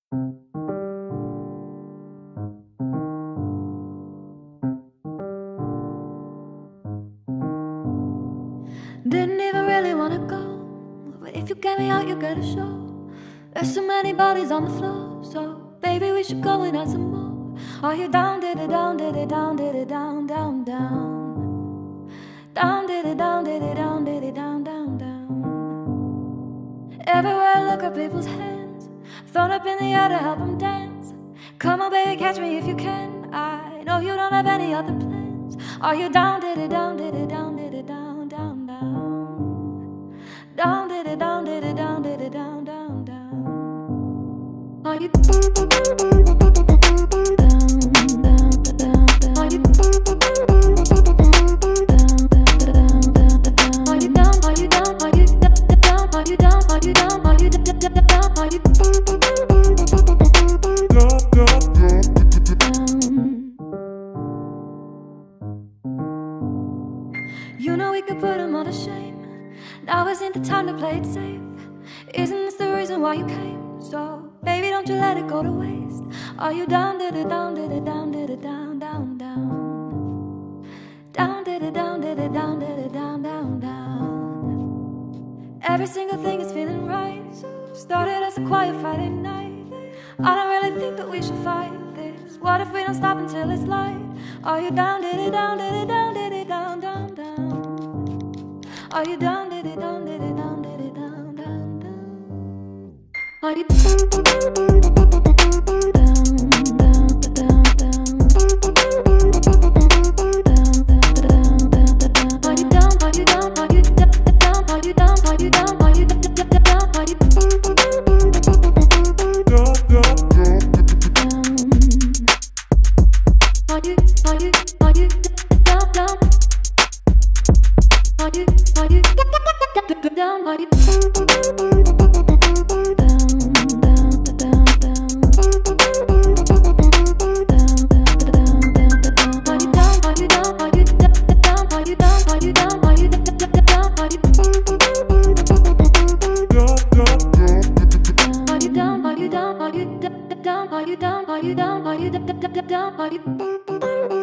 Didn't even really wanna go, but if you get me out, you get a show. There's so many bodies on the floor, so baby, we should go and add some more. Are you down, did it down, did it down, did it down, down, down? Down, did it down, did it down, did it down, down, down? Everywhere I look at people's hands, thrown up in the air to help them dance. Come on, baby, catch me if you can. I know you don't have any other plans. Are you down, did it down, did it down, did it down, down, down? Down, did it down, did it down, did it down, down, down? Are you down, down, down, down? Are you down, are you down, are you down, are you down, are you down, are you down, are you down, are you You know we could put them all to shame. Now isn't the time to play it safe. Isn't this the reason why you came? So, baby, don't you let it go to waste. Are you down, did it down, did it down, did it down, down, down? Down, did it down, did it down, did it down, down, down? Every single thing is feeling right. Started as a quiet Friday night. I don't really think that we should fight this. What if we don't stop until it's light? Are you down, did it down, did it down, did it down, down, down? Are you down, did it down, did it down, did it down, down, down? Are you down, down, down, down, down? Are you down, are you down, are you down, are you down, are you down, are you down, are you down, are you down, are you